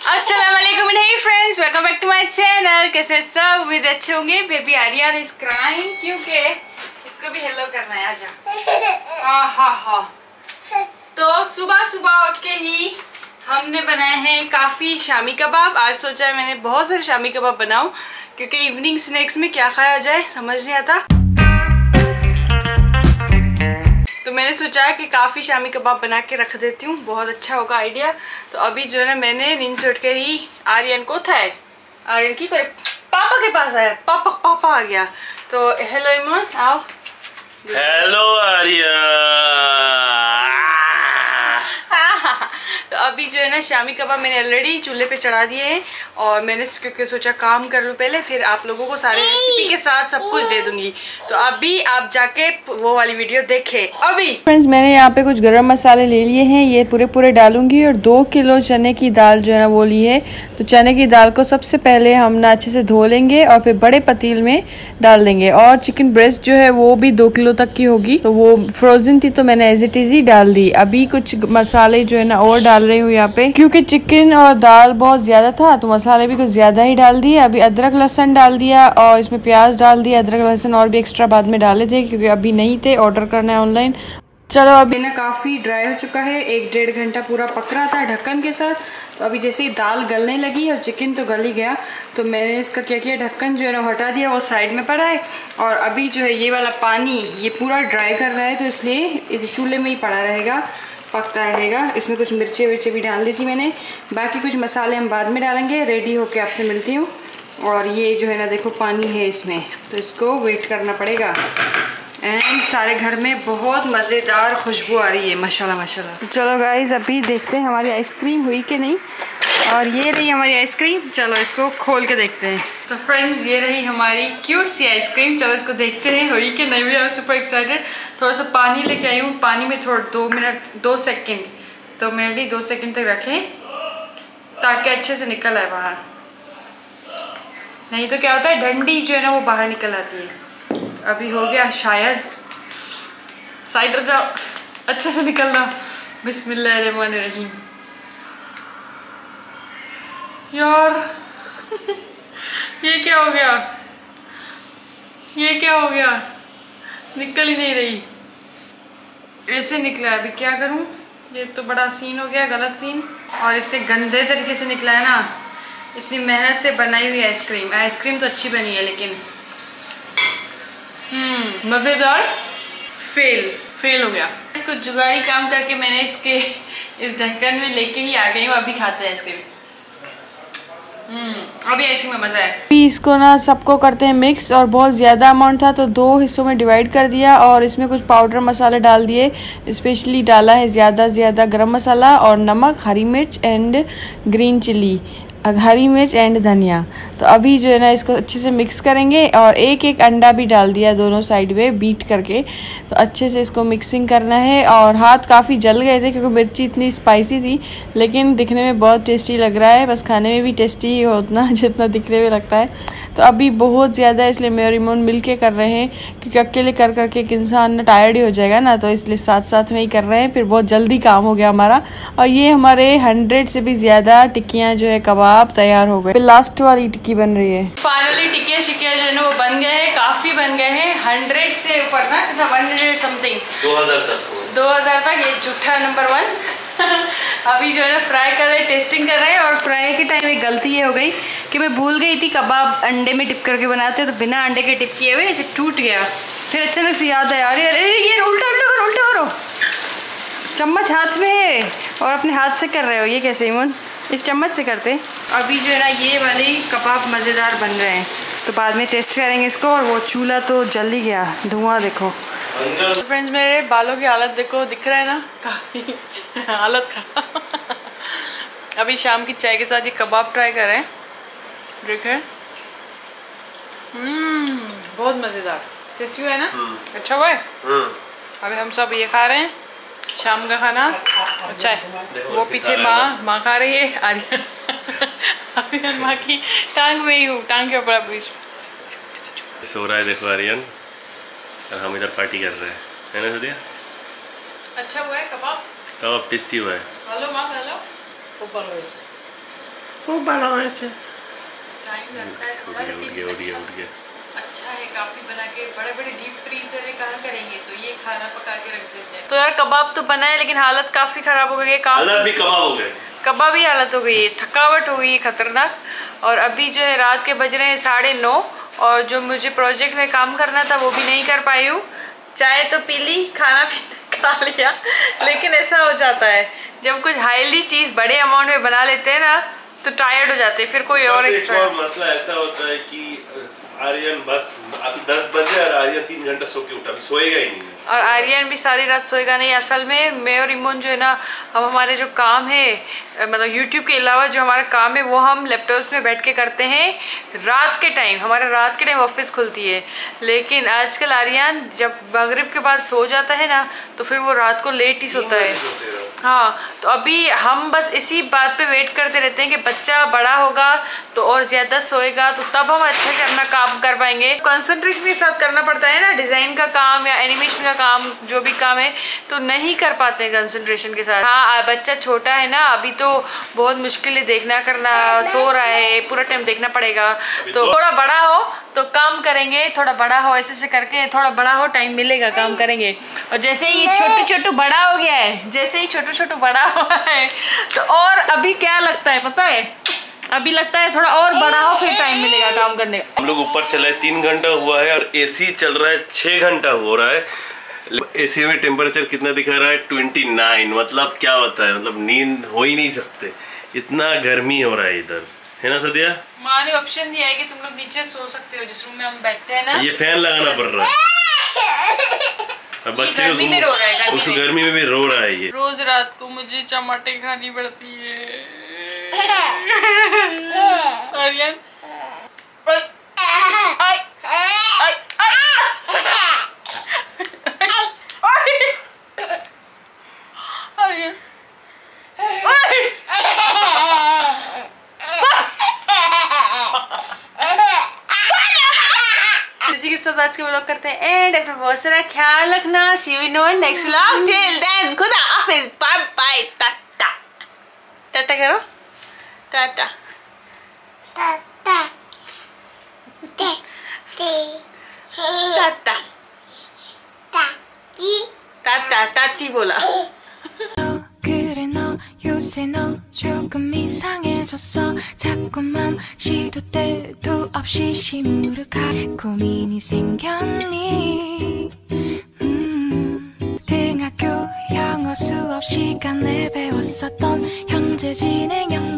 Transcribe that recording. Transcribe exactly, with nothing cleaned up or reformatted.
अस्सलामुअलैकुम hey friends, welcome back to my channel. कैसे सब? उम्मीद अच्छे होंगे। बेबी आर्यन इज क्राइंग क्योंकि इसको भी हेलो करना है। आजा। हाँ हाँ हाँ। तो सुबह सुबह उठ के ही हमने बनाए हैं काफ़ी शामी कबाब। आज सोचा है मैंने बहुत सारे शामी कबाब बनाऊं क्योंकि इवनिंग स्नैक्स में क्या खाया जाए समझ नहीं आता। तो मैंने सोचा कि काफ़ी शामी कबाब बना के रख देती हूँ, बहुत अच्छा होगा आइडिया। तो अभी जो है ना मैंने नींद से उठ के ही आर्यन को था है आर्यन की करे पापा के पास आया। पापा पापा आ गया। तो हेलो इमन, आओ। हेलो आर्यन। तो अभी जो है ना शामी कबाब मैंने ऑलरेडी चूल्हे पे चढ़ा दिए हैं और मैंने क्योंकि सोचा काम कर लूँ पहले, फिर आप लोगों को सारे रेसिपी के साथ सब कुछ दे दूंगी। तो अभी आप जाके वो वाली वीडियो देखें। अभी फ्रेंड्स मैंने यहाँ पे कुछ गरम मसाले ले लिए हैं, ये पूरे पूरे डालूंगी। और दो किलो चने की दाल जो है ना वो ली है। तो चने की दाल को सबसे पहले हम ना अच्छे से धो लेंगे और फिर बड़े पतील में डाल देंगे। और चिकन ब्रेस्ट जो है वो भी दो किलो तक की होगी, तो वो फ्रोजन थी तो मैंने एज इट इज ही डाल दी। अभी कुछ मसाले जो है ना और डाल रही हूँ यहाँ पे, क्योंकि चिकन और दाल बहुत ज्यादा था तो मसाले भी कुछ ज्यादा ही डाल दिए। अभी अदरक लहसुन डाल दिया और इसमें प्याज डाल दिया। अदरक लहसुन और भी एक्स्ट्रा बाद में डाले थे क्योंकि अभी नहीं थे, ऑर्डर करना है ऑनलाइन। चलो अभी ना काफ़ी ड्राई हो चुका है, एक डेढ़ घंटा पूरा पक रहा था ढक्कन के साथ। तो अभी जैसे ही दाल गलने लगी और चिकन तो गल ही गया, तो मैंने इसका क्या किया, ढक्कन जो है ना हटा दिया, वो साइड में पड़ा है। और अभी जो है ये वाला पानी ये पूरा ड्राई कर रहा है, तो इसलिए इस चूल्हे में ही पड़ा रहेगा, पकता रहेगा। इसमें कुछ मिर्चे विर्चे भी डाल दी थी मैंने, बाकी कुछ मसाले हम बाद में डालेंगे। रेडी होके आपसे मिलती हूँ। और ये जो है ना देखो पानी है इसमें, तो इसको वेट करना पड़ेगा। एंड सारे घर में बहुत मज़ेदार खुशबू आ रही है माशाल्लाह माशाल्लाह। तो चलो गाइस अभी देखते हैं हमारी आइसक्रीम हुई कि नहीं। और ये रही हमारी आइसक्रीम, चलो इसको खोल के देखते हैं। तो फ्रेंड्स ये रही हमारी क्यूट सी आइसक्रीम, चलो इसको देखते हैं हुई कि नहीं हुई। I am super excited. थोड़ा सा पानी लेके आई हूँ, पानी में थोड़ा दो मिनट दो सेकेंड दो मिनट ही दो सेकेंड तक रखें ताकि अच्छे से निकल आए बाहर, नहीं तो क्या होता है डंडी जो है ना वो बाहर निकल आती है। अभी हो गया शायद, साइड जाओ, अच्छे से निकलना। बिस्मिल्लाहिर्रहमानिर्रहीम। यार ये क्या हो गया, ये क्या हो गया, निकल ही नहीं रही, ऐसे निकला है। अभी क्या करूं, ये तो बड़ा सीन हो गया, गलत सीन। और इसके गंदे तरीके से निकला है ना, इतनी मेहनत से बनाई हुई आइसक्रीम। आइसक्रीम तो अच्छी बनी है लेकिन हम्म मज़ेदार फेल फेल हो गया। इसको जुगाड़ी काम करके मैंने इसके इस ढक्कन में लेके ही आ गई हूँ। अभी खाते हैं आइसक्रीम। हम्म अभी आइसक्रीम में मज़ा है। अभी इसको ना सबको करते हैं मिक्स, और बहुत ज़्यादा अमाउंट था तो दो हिस्सों में डिवाइड कर दिया। और इसमें कुछ पाउडर मसाले डाल दिए, स्पेशली डाला है ज़्यादा ज़्यादा गरम मसाला और नमक, हरी मिर्च एंड ग्रीन चिली, हरी मिर्च एंड धनिया। तो अभी जो है ना इसको अच्छे से मिक्स करेंगे। और एक एक अंडा भी डाल दिया दोनों साइड में बीट करके। तो अच्छे से इसको मिक्सिंग करना है। और हाथ काफ़ी जल गए थे क्योंकि मिर्ची इतनी स्पाइसी थी, लेकिन दिखने में बहुत टेस्टी लग रहा है। बस खाने में भी टेस्टी ही हो उतना जितना दिखने में लगता है। तो अभी बहुत ज़्यादा इसलिए मैं और इमोन मिल के कर रहे हैं, क्योंकि अकेले कर करके एक इंसान टायर्ड ही हो जाएगा ना, तो इसलिए साथ साथ में ही कर रहे हैं। फिर बहुत जल्दी काम हो गया हमारा। और ये हमारे हंड्रेड से भी ज़्यादा टिक्कियाँ जो है कबाब तैयार हो गए। फिर लास्ट वाली टिक्की बन रही है। फाइनली टिक्कियाँ शिक्कियाँ जो है ना वो बन गए हैं, काफ़ी बन गए हैं। हंड्रेड से ऊपर था, कितना वन हंड्रेड समथिंग, दो हज़ार तक दो हज़ार तक। ये झूठा नंबर वन। अभी जो है ना फ्राई कर रहे हैं, टेस्टिंग कर रहे हैं। और फ्राई के टाइम एक गलती ये हो गई कि मैं भूल गई थी कबाब अंडे में डिप करके बनाते हैं, तो बिना अंडे के डिप किए हुए इसे टूट गया। फिर अचानक से याद आया, अरे अरे ये उल्टा उल्टा करो उल्टा करो, चम्मच हाथ में है और अपने हाथ से कर रहे हो, ये कैसे इमन, इस चम्मच से करते। अभी जो है ना ये वाले कबाब मज़ेदार बन रहे हैं, तो बाद में टेस्ट करेंगे इसको। और वो चूल्हा तो जल ही गया, धुआं देखो। तो फ्रेंड्स मेरे बालों की हालत देखो, दिख रहा है ना काफ़ी हालत खराब। अभी शाम की चाय के साथ ये कबाब ट्राई करें, देखें। हम्म बहुत मज़ेदार, टेस्टी हुआ है ना, अच्छा हुआ है। अभी हम सब ये खा रहे हैं शाम का खाना। अच्छा है, वो पीछे माँ माँ खा रही है, आर्यन आर्यन माँ की टांग में ही हूँ, टांग के ऊपर अभी सो रहा है। देखो आर्यन, और हम इधर पार्टी कर रहे हैं, है ना सदिया? अच्छा हुआ है कबाब, कबाब टेस्टी हुआ है। हेलो माँ, हेलो सुपर हुआ है। खूब बड़ा है। टाइम लगता है थोड़ा, लेकिन अच्छा, अच्छा है काफी बना के। बड़े बड़े डीप फ्रीजर है, कहाँ करेंगे, तो ये खाना पका के रख देते हैं। तो यार कबाब तो बना है, लेकिन हालत काफी खराब हो गई है। हालत भी कबाब हो गए, कबाब भी हालत हो गई है, थकावट हो गई है खतरनाक। और अभी जो है रात के बज रहे हैं साढ़े नौ, और जो मुझे प्रोजेक्ट में काम करना था वो भी नहीं कर पाई हूँ। चाय तो पी ली, खाना पीना खा लिया, लेकिन ऐसा हो जाता है जब कुछ हाईली चीज बड़े अमाउंट में बना लेते हैं ना, तो टायर्ड हो जाते हैं, फिर कोई और एक्स्ट्रा। और मसला ऐसा होता है कि आर्यन बस अभी दस बजे और आर्यन तीन घंटा सो के उठा, अभी सोएगा ही नहीं। और आर्यन भी सारी रात सोएगा नहीं। असल में मैं और इमोन जो है ना, हम हमारे जो काम है, मतलब यूट्यूब के अलावा जो हमारा काम है वो हम लैपटॉप्स में बैठ के करते हैं रात के टाइम। हमारा रात के टाइम ऑफिस खुलती है, लेकिन आजकल आर्यन जब मगरिब के बाद सो जाता है ना, तो फिर वो रात को लेट ही सोता है। हाँ, तो अभी हम बस इसी बात पे वेट करते रहते हैं कि बच्चा बड़ा होगा तो और ज़्यादा सोएगा, तो तब हम अच्छे से अपना काम कर पाएंगे। कंसंट्रेशन के साथ करना पड़ता है ना, डिज़ाइन का काम या एनिमेशन का काम, जो भी काम है, तो नहीं कर पाते हैं कंसंट्रेशन के साथ। हाँ, बच्चा छोटा है ना अभी, तो बहुत मुश्किल है देखना करना, सो रहा है, पूरा टाइम देखना पड़ेगा। तो थोड़ा बड़ा हो तो काम करेंगे, थोड़ा बड़ा हो ऐसे से करके, थोड़ा बड़ा हो टाइम मिलेगा काम करेंगे। और जैसे ही छोटू छोटू बड़ा हो गया है, जैसे ही छोटू छोटू बड़ा हुआ है, तो और अभी क्या लगता है पता है, अभी लगता है थोड़ा और बड़ा हो फिर टाइम मिलेगा काम करने का। हम लोग ऊपर चले तीन घंटा हुआ है और एसी चल रहा है छह घंटा हो रहा है। एसी में टेम्परेचर कितना दिखा रहा है, ट्वेंटी नाइन। मतलब क्या होता है, मतलब नींद हो ही नहीं सकते, इतना गर्मी हो रहा है इधर, है ना सदिया? माँ ने ऑप्शन दिया है कि तुम लोग नीचे सो सकते हो, जिस रूम में हम बैठते हैं ना। ये फैन लगाना पड़ रहा है, बच्चे गर्मी में रो रहा है, उस गर्मी में भी रो रहा है ये। रोज रात को मुझे चमाटे खानी पड़ती है। आर्यन, आई, आई, आर्यन, इसी के साथ आज के व्लॉग करते हैं एंड। अपना बहुत सारा ख्याल रखना। See you in one next vlog. Till then खुदा हाफिज, बाय बाय, टाटा। टाटा करो, टाटा टाटा टाटा टाटा टाटी बोला। 그래 너 요새 너 조금 이상해졌어. 자꾸만 시도 때도 없이 시무룩하게 고민이 생겼니. 음, 등학교 영어 수업 시간에 배웠었던 현재 진행 영어